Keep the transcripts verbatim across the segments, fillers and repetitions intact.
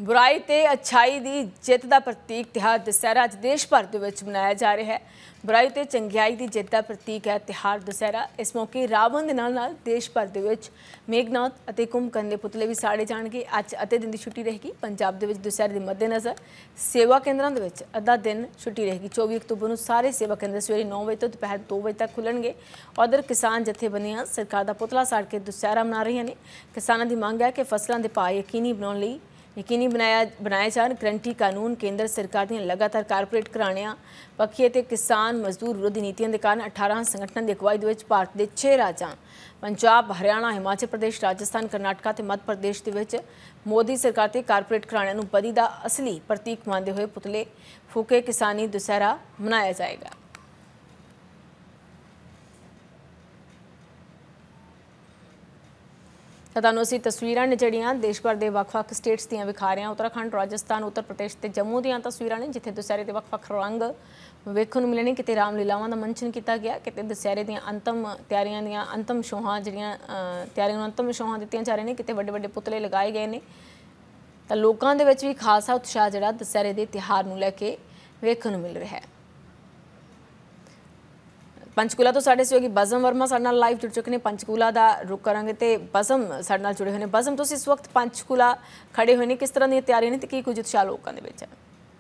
बुराई ते अच्छाई की जित का प्रतीक तिहार दशहरा अज देश भर के मनाया जा रहा है। बुराई ते चंगियाई की जित का प्रतीक है तिहार दशहरा। इस मौके रावण के नाल नाल देश भर के मेघनाथ और कुंभकर्ण के पुतले भी साड़े जाएंगे। अज अद्धे दिन की छुट्टी रहेगी। पंजाब के दशहरे के मद्देनज़र सेवा केंद्रों के अद्धा दिन छुट्टी रहेगी। चौबी अक्तूबर को सारे सेवा केंद्र सवेरे नौ बजे तो दोपहर दो बजे तक खुलणगे। उधर किसान जथेबंदियां सरकार का पुतला साड़ के दशहरा मना रही हैं। किसानों की मांग है कि फसलों के भाव यकीनी बनाने यकीनी बनाया बनाए जान। करंटी कानून केंद्र सरकार दी लगातार कारपोरेट घराणियां पक्षी ते किसान मजदूर विरोधी नीतियों के कारण अठारह संगठनों की अगवाई दे भारत के छे राज्यों पंजाब हरियाणा हिमाचल प्रदेश राजस्थान कर्नाटका ते मध्य प्रदेश के मोदी सरकार के कारपोरेट घराणियां नूं बदी का असली प्रतीक मानते हुए पुतले फूके किसानी दशहरा मनाया जाएगा। ਤੁਹਾਨੂੰ ਅਸੀਂ ਤਸਵੀਰਾਂ ਨੇ ਜਿਹੜੀਆਂ ਦੇਸ਼ ਭਰ ਦੇ ਵੱਖ-ਵੱਖ ਸਟੇਟਸ ਦੀਆਂ ਵਿਖਾ ਰਹੇ ਹਾਂ। ਉੱਤਰਾਖੰਡ ਰਾਜਸਥਾਨ ਉੱਤਰ ਪ੍ਰਦੇਸ਼ ਤੇ ਜੰਮੂ ਦੀਆਂ ਤਸਵੀਰਾਂ ਨੇ ਜਿੱਥੇ ਦੁਸਹਿਰੇ ਦੇ ਵੱਖ-ਵੱਖ ਰੰਗ ਵੇਖਣ ਨੂੰ ਮਿਲੇ ਨੇ। ਕਿਤੇ ਰਾਮ ਲੀਲਾਵਾਂ ਦਾ ਮੰਚਨ ਕੀਤਾ ਗਿਆ, ਕਿਤੇ ਦੁਸਹਿਰੇ ਦੀਆਂ ਅੰਤਮ ਤਿਆਰੀਆਂ ਦੀਆਂ ਅੰਤਮ ਸ਼ੋਹਾਂ ਜਿਹੜੀਆਂ ਤਿਆਰੀਆਂ ਨੂੰ ਅੰਤਮ ਸ਼ੋਹਾਂ ਦਿੱਤੀਆਂ ਜਾ ਰਹੀਆਂ ਨੇ, ਕਿਤੇ ਵੱਡੇ ਵੱਡੇ ਪੁਤਲੇ ਲਗਾਏ ਗਏ ਨੇ। ਤਾਂ ਲੋਕਾਂ ਦੇ ਵਿੱਚ ਵੀ ਖਾਸਾ ਉਤਸ਼ਾਹ ਜਿਹੜਾ ਦੁਸਹਿਰੇ ਦੇ ਤਿਉਹਾਰ ਨੂੰ ਲੈ ਕੇ ਵੇਖਣ ਨੂੰ ਮਿਲ ਰਿਹਾ ਹੈ। पंचकूला तो साढ़े सहयोगी बज़म वर्मा साडे नाल लाइव जुड़ चुके हैं। पंचकूला का रुख करांगे तो बज़म साडे नाल जुड़े हुए हैं। बज़म तुसीं इस वक्त पंचकूला खड़े हुए हैं, किस तरह दी तैयारियां ने ते की कुछ उत्साह लोगों दे विच है?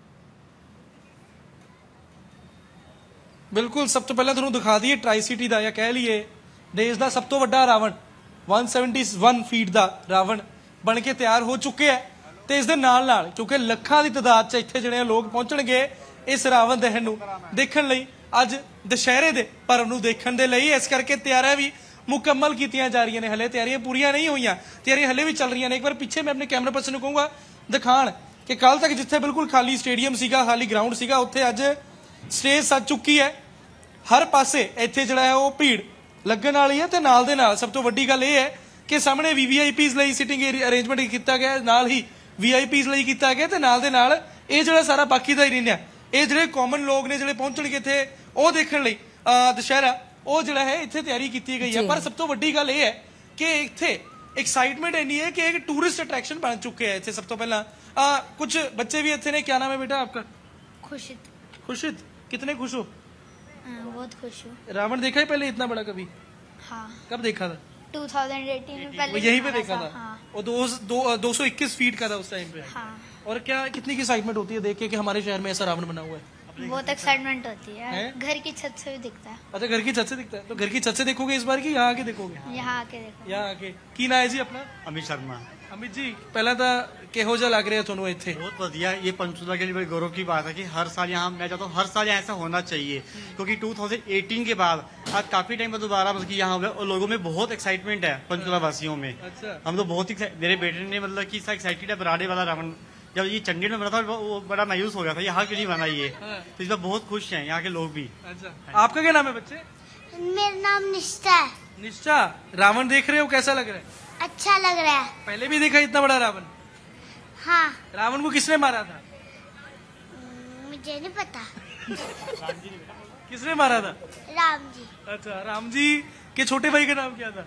बिल्कुल, सब तो पहले तुहानूं दिखा दईए ट्राई सिटी का या कह लीए देश का सब तो वड्डा रावण एक सौ इकहत्तर फीट का रावण बन के तैयार हो चुके हैं। तो इस दे नाल नाल क्योंकि लखां की तादाद च इत्थे जिहड़े लोग पहुंचणगे इस रावण दहन नूं देखण लई अज दशहरे के पर्व नूं देखण दे लई, इस करके तैयारियां भी मुकम्मल कीतियां जा रही ने। हले तैयारियां पूरियां नहीं हुई, तैयारियां हले भी चल रही ने। एक बार पीछे मैं अपने कैमरा पर्सन नूं कहूँगा दिखाण कि कल तक जिथे बिल्कुल खाली स्टेडियम सीगा, खाली ग्राउंड सीगा, उत्थे अज स्टेज सज चुकी है। हर पासे इत्थे जिहड़ा है वो भीड़ लगन वाली है। ते नाल दे नाल सब तो वड्डी गल इह है कि सामने वी वी आई पीज़ लई सिटिंग अरेंजमेंट किया गया, नाल ही वी आई पीज़ लई किया गया। ते नाल दे नाल इह जिहड़ा सारा बाकी दा एरिया ये जिहड़े कॉमन लोग ने जिहड़े पहुंचणगे इत्थे ਉਹ ਦੇਖਣ ਲਈ ਦੁਸ਼ਹਿਰਾ ਉਹ ਜਿਹੜਾ ਹੈ ਇੱਥੇ ਤਿਆਰੀ ਕੀਤੀ ਗਈ ਹੈ। ਪਰ ਸਭ ਤੋਂ ਵੱਡੀ ਗੱਲ ਇਹ ਹੈ ਕਿ ਇੱਥੇ एक्साइटमेंट इतनी है कि एक टूरिस्ट अट्रैक्शन बन चुके हैं। इतने सब तो पहला कुछ बच्चे भी इतने ने। क्या नाम है बेटा आपका? खुशित। खुशित, कितने खुश हो? बहुत खुश हूँ। रावण देखा है पहले इतना बड़ा कभी? हाँ। कब देखा था? दो हज़ार अठारह में पहले यहीं पे देखा था। हाँ। और दो दो दो सौ इक्कीस फीट का था उस टाइम पे। हाँ। और क्या कितनी की एक्साइटमेंट होती है देख के कि हमारे शहर में ऐसा रावण बना हुआ है? बहुत एक्साइटमेंट होती है, है? घर की छत से भी दिखता है। अच्छा, घर की छत से दिखता है। तो घर की छत से देखोगे इस बार की यहाँ आके देखोगे? यहाँ आके देखो। यहाँ आके की ना है जी अपना? अमित शर्मा। अमित जी पहला तो किहो जा लग रहा है तुहानू इत्थे? बहुत बढ़िया। ये पंचकूला के लिए बड़ी गौरव की बात है कि हर साल यहाँ मैं चाहता हूँ हर साल यहाँ ऐसा होना चाहिए, क्योंकि दो हज़ार अठारह के बाद आज काफी टाइम बाद दोबारा मतलब यहाँ हुआ और लोगों में बहुत एक्साइटमेंट है पंचकूला वासियों में। अच्छा। हम तो बहुत ही, मेरे बेटे ने मतलब कि एक्साइटेड है। बराडे वाला रावण जब ये चंडीगढ़ में बना था वो बड़ा मायूस हो गया था, यहाँ क्यों नहीं बना ये। तो इस बार बहुत खुश हैं यहाँ के लोग भी। अच्छा, आपका क्या नाम है बच्चे? मेरा नाम निष्ठा है। निष्ठा, रावण देख रहे हो, कैसा लग रहा है? अच्छा लग रहा है। पहले भी देखा इतना बड़ा रावण? हाँ। रावण को किसने मारा था? मुझे नहीं पता। किसने मारा था? राम जी। अच्छा, राम जी के छोटे भाई का नाम क्या था?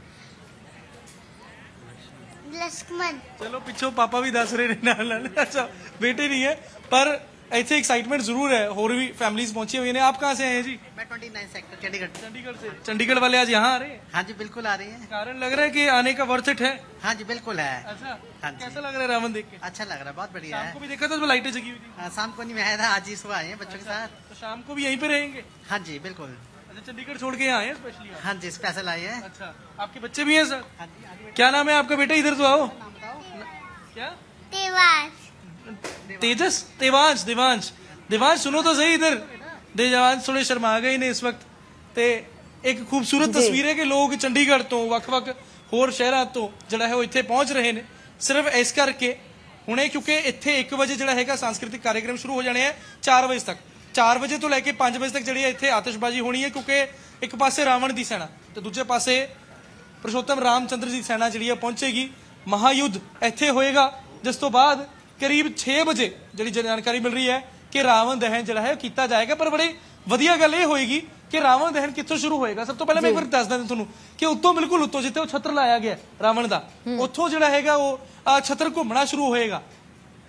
लक्ष्मण। चलो पिछो पापा भी दस रहे ने। अच्छा, बेटे नहीं है पर ऐसे एक्साइटमेंट जरूर है। और भी फैमिलीज पहुंची हुई हैं। आप कहाँ से हैं जी? मैं उनतीस सेक्टर चंडीगढ़। चंडीगढ़ से। चंडीगढ़ वाले आज यहाँ आ रहे हैं? हाँ जी बिल्कुल आ रही हैं। कारण लग रहा है कि आने का वर्थ इट है? हाँ जी बिल्कुल है। अच्छा, हाँ जी। कैसा लग रहा है रावण देख के? अच्छा लग रहा है, बहुत बढ़िया शाम है। को भी देखा था तो लाइटें जगी हुई थी? हाँ, शाम को नहीं मैं आया था, आज ही सुबह आए हैं बच्चों के साथ। तो शाम को भी यहीं पे रहेंगे? हाँ जी बिल्कुल। अच्छा, चंडीगढ़ छोड़ के यहाँ आए हैं स्पेशली? हाँ जी स्पेशल आए हैं। अच्छा, आपके बच्चे भी हैं सर? हाँ जी। क्या नाम है आपका बेटा? इधर तो आओ। क्या? देवांश। तेजस? देवांश। देवांश देवांश सुनो तो सही इधर। देवांश थोड़े शर्मा गए ने इस वक्त। ते एक खूबसूरत तस्वीर है कि लोग चंडीगढ़ तो वख-वख होर शहरां तो जिहड़ा है वो इत्थे पहुंच रहे ने सिर्फ इस करके हुणे क्योंकि इत्थे एक बजे जिहड़ा हैगा सांस्कृतिक कार्यक्रम शुरू हो जाने हैं चार बजे तक। चार बजे तो लैके पांच बजे तक जिहड़ी इत्थे आतिशबाजी होनी है, क्योंकि एक पासे रावण की सेना तो दूजे पासे पुरुषोत्तम रामचंद्र जी सेना जिहड़ी पहुंचेगी। महायुद्ध इत्थे होएगा, जिस तो बाद करीब छे बजे जिहड़ी जानकारी मिल रही है कि रावण दहन जिहड़ा है किया जाएगा। पर बड़ी वधिया गल ये होएगी कि रावण दहन कित्थों शुरू होएगा। सब तो पहले मैं एक बार दस दें तुहानूं कि उत्तों बिल्कुल उत्तों जिथे वो छत्र लाया गया रावण का, उत्थों जिहड़ा हैगा वो छत्र घूमना शुरू होएगा।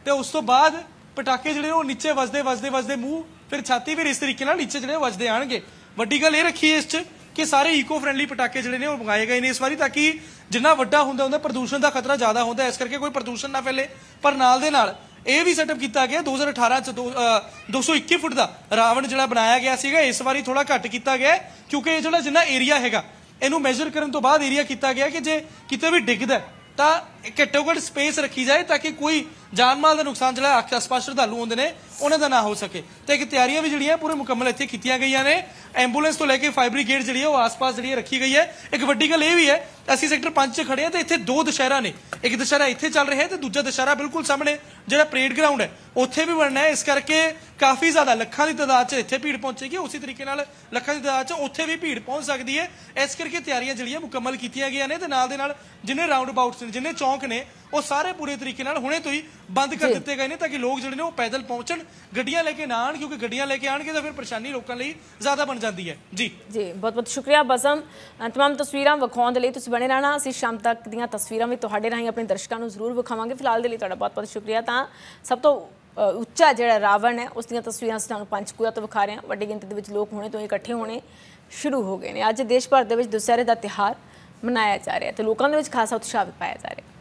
ਤੇ ਉਸ ਤੋਂ ਬਾਅਦ ਪਟਾਕੇ ਜਿਹੜੇ ਉਹ ਨੀਚੇ ਵੱਜਦੇ ਵੱਜਦੇ ਵੱਜਦੇ ਮੂੰਹ ਫਿਰ ਛਾਤੀ ਫਿਰ ਇਸ ਤਰੀਕੇ ਨਾਲ ਨੀਚੇ ਜਿਹੜੇ ਵੱਜਦੇ ਆਣਗੇ। ਵੱਡੀ ਗੱਲ ਇਹ ਰੱਖੀ ਇਸ 'ਚ ਕਿ ਸਾਰੇ ਈਕੋ ਫਰੈਂਡਲੀ ਪਟਾਕੇ ਜਿਹੜੇ ਨੇ ਉਹ ਮੰਗਾਏ ਗਏ ਨੇ ਇਸ ਵਾਰੀ, ਤਾਂ ਕਿ ਜਿੰਨਾ ਵੱਡਾ ਹੁੰਦਾ ਹੁੰਦਾ ਪ੍ਰਦੂਸ਼ਣ ਦਾ ਖਤਰਾ ਜ਼ਿਆਦਾ ਹੁੰਦਾ, ਇਸ ਕਰਕੇ ਕੋਈ ਪ੍ਰਦੂਸ਼ਣ ਨਾ ਫੈਲੇ। ਪਰ ਨਾਲ ਦੇ ਨਾਲ ਇਹ ਵੀ ਸੈਟਅਪ ਕੀਤਾ ਗਿਆ ਦੋ ਹਜ਼ਾਰ ਅਠਾਰਾਂ 'ਚ ਦੋ ਸੌ ਇੱਕੀ ਫੁੱਟ ਦਾ ਰਾਵਣ ਜਿਹੜਾ ਬਣਾਇਆ ਗਿਆ ਸੀਗਾ, ਇਸ ਵਾਰੀ ਥੋੜਾ ਘੱਟ ਕੀਤਾ ਗਿਆ ਕਿਉਂਕਿ ਇਹ ਜਿਹੜਾ ਜਿੰਨਾ ਏਰੀਆ ਹੈਗਾ ਇਹਨੂੰ ਮੈਜ਼ਰ ਕਰਨ ਤੋਂ ਬਾਅਦ ਏਰੀਆ ਕੀਤਾ ਗਿਆ ਕਿ ਜੇ ਕਿਤੇ ਵੀ ਡਿੱਗਦਾ ਤਾਂ ਘੱਟੋ ਘੱਟ ਸਪੇਸ ਰੱਖੀ ਜਾਏ ਤਾਂ ਕਿ ਕੋਈ ਜਾਨ ਮਾਲ ਦਾ ਨੁਕਸਾਨ ਜਿਹੜਾ ਆਸ-ਪਾਸ ਸ਼ਰਧਾਲੂ ਹੁੰਦੇ ਨੇ ਉਹਨਾਂ ਦਾ ਨਾ ਹੋ ਸਕੇ। ਤੇ ਇੱਕ ਤਿਆਰੀਆਂ ਵੀ ਜਿਹੜੀਆਂ ਪੂਰੇ ਮੁਕੰਮਲ ਇੱਥੇ ਕੀਤੀਆਂ ਗਈਆਂ ਨੇ। ਐਂਬੂਲੈਂਸ ਤੋਂ ਲੈ ਕੇ ਫਾਇਰ ਬ੍ਰਿਗੇਡ ਜਿਹੜੀ ਹੈ ਉਹ ਆਸ-ਪਾਸ ਜਿਹੜੀ ਰੱਖੀ ਗਈ ਹੈ। ਇੱਕ ਵੱਡੀ ਗੱਲ ਇਹ ਵੀ ਹੈ, ਅਸੀਂ ਸੈਕਟਰ ਪੰਜ 'ਚ ਖੜੇ ਹਾਂ ਤੇ ਇੱਥੇ ਦੋ ਦੁਸ਼ਹਿਰਾ ਨੇ, ਇੱਕ ਦੁਸ਼ਹਿਰਾ ਇੱਥੇ ਚੱਲ ਰਿਹਾ ਹੈ ਤੇ ਦੂਜਾ ਦੁਸ਼ਹਿਰਾ ਬਿਲਕੁਲ ਸਾਹਮਣੇ ਜਿਹੜਾ ਪਰੇਡ ਗਰਾਊਂਡ ਹੈ ਉੱਥੇ ਵੀ ਬਣਨਾ ਹੈ। ਇਸ ਕਰਕੇ ਕਾਫੀ ਜ਼ਿਆਦਾ ਲੱਖਾਂ ਦੀ ਤਾਦਾਦ 'ਚ ਇੱਥੇ ਭੀੜ ਪਹੁੰਚੇਗੀ, ਉਸੇ ਤਰੀਕੇ ਨਾਲ ਲੱਖਾਂ ਦੀ ਤਾਦਾਦ 'ਚ ਉੱਥੇ ਵੀ ਭੀੜ ਪਹੁੰਚ ਸਕਦੀ ਹੈ। ਇਸ ਕਰਕੇ ਤਿਆਰੀਆਂ ਜਿਹੜੀਆਂ ਮੁਕੰਮਲ ਕੀਤੀਆਂ ਗਈਆਂ ਨੇ ਤੇ ਨਾਲ ਦੇ ਨਾਲ ਜਿੰਨੇ ਰਾਉਂਡ ਅਬਾਊਟਸ ਨੇ, ਜਿੰਨੇ ਚੌਂਕ ਨੇ, ਉਹ ਸਾਰੇ ਪੂਰੇ ਤਰੀਕੇ ਨਾਲ ਹੁਣੇ ਤੋਂ ਹੀ ਬੰਦ ਕਰ ਦਿੱਤੇ ਗਏ ਨੇ ਤਾਂ ਕਿ ਲੋਕ ਜਿਹੜੇ ਨੇ ਉਹ ਪੈਦਲ ਪਹੁੰਚਣ, ਗੱਡੀਆਂ ਲੈ ਕੇ ਨਾ ਆਣ, ਕਿਉਂਕਿ ਗੱਡੀਆਂ ਲੈ ਕੇ ਆਣਗੇ ਤਾਂ ਫਿਰ ਪਰੇਸ਼ਾਨੀ ਲੋਕਾਂ ਲਈ ਜ਼ਿਆਦਾ ਬਣ ਜਾਂਦੀ ਹੈ। ਜੀ ਜੀ ਬਹੁਤ ਬਹੁਤ ਸ਼ੁਕਰੀਆ ਬਸਮ, ਤਮਾਮ ਤਸਵੀਰਾਂ ਵਿਖਾਉਣ ਦੇ ਲਈ ਤੁਸੀਂ ਬਣੇ ਰਹਿਣਾ। ਅਸੀਂ ਸ਼ਾਮ ਤੱਕ ਦੀਆਂ ਤਸਵੀਰਾਂ ਵੀ ਤੁਹਾਡੇ ਰਾਹੀਂ ਆਪਣੇ ਦਰਸ਼ਕਾਂ ਨੂੰ ਜ਼ਰੂਰ ਵਿਖਾਵਾਂਗੇ। ਫਿਲਹਾਲ ਦੇ ਲਈ ਤੁਹਾਡਾ ਬਹੁਤ ਬਹੁਤ ਸ਼ੁਕਰੀਆ। ਤਾਂ ਸਭ ਤੋਂ ਉੱਚਾ ਜਿਹੜਾ ਰਾਵਣ ਹੈ ਉਸ ਦੀਆਂ ਤਸਵੀਰਾਂ ਅਸੀਂ ਤੁਹਾਨੂੰ ਪੰਚਕੂਲਾ ਤੋਂ ਵਿਖਾ ਰਹੇ ਹਾਂ। ਵੱਡੀ ਗਿਣਤੀ ਦੇ ਵਿੱਚ ਲੋਕ ਹੁਣੇ ਤੋਂ ਇਕੱਠੇ ਹੋਣੇ ਸ਼ੁਰੂ ਹੋ ਗਏ ਨੇ। ਅੱਜ ਦੇਸ਼ ਭਰ ਦੇ ਵਿੱਚ ਦੁਸਹਿਰੇ ਦਾ ਤਿਉਹਾਰ ਮਨਾਇਆ ਜਾ ਰਿਹਾ ਤੇ ਲੋਕਾਂ ਦੇ ਵਿੱਚ ਖਾਸਾ ਉਤਸ਼ਾਹ ਵੀ ਪਾਇਆ ਜਾ ਰਿਹਾ।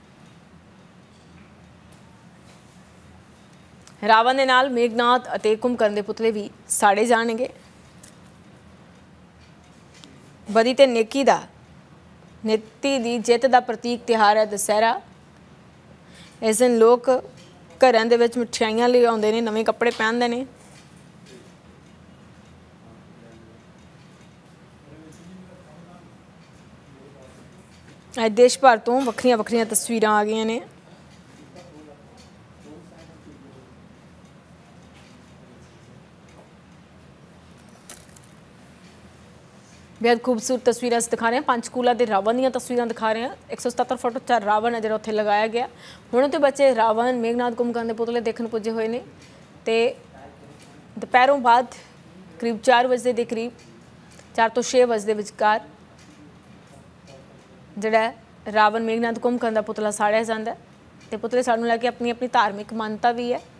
ਰਾਵਣ ਦੇ ਨਾਲ ਮੇਘਨਾਥ ਅਤੇ ਕੁੰਭਕਰਨ ਦੇ ਪੁਤਲੇ ਵੀ ਸਾੜੇ ਜਾਣਗੇ। ਬਦੀ ਤੇ ਨੇਕੀ ਦਾ ਨੀਤੀ ਦੀ ਜਿੱਤ ਦਾ ਪ੍ਰਤੀਕ ਤਿਉਹਾਰ ਹੈ ਦੁਸਹਿਰਾ। ਇਸ ਦਿਨ ਲੋਕ ਘਰਾਂ ਦੇ ਵਿੱਚ ਮਠਿਆਈਆਂ ਲੈ ਆਉਂਦੇ ਨੇ, ਨਵੇਂ ਕੱਪੜੇ ਪਹਿਨਦੇ ਨੇ। ਅੱਜ ਦੇਸ਼ ਭਰ ਤੋਂ ਵੱਖਰੀਆਂ ਵੱਖਰੀਆਂ ਤਸਵੀਰਾਂ ਆ ਗਈਆਂ ਨੇ। बेहद खूबसूरत तस्वीरें दिखा रहे हैं। पंचकूला के रावण दी तस्वीरें दिखा रहे हैं। एक सौ सतहत्तर फुट उच्चा रावण है जो उत्थे लगाया गया। हुण तो बच्चे रावण मेघनाथ कुंभकर्ण के पुतले देखने पुजे हुए हैं। तो दोपहरों बाद करीब चार बजे के करीब चार तो छे बजे के विचकार जिहड़ा रावण मेघनाथ कुंभकर्ण का पुतला साड़िया जाता है। तो पुतले सानूं लैके अपनी अपनी धार्मिक मानता भी है।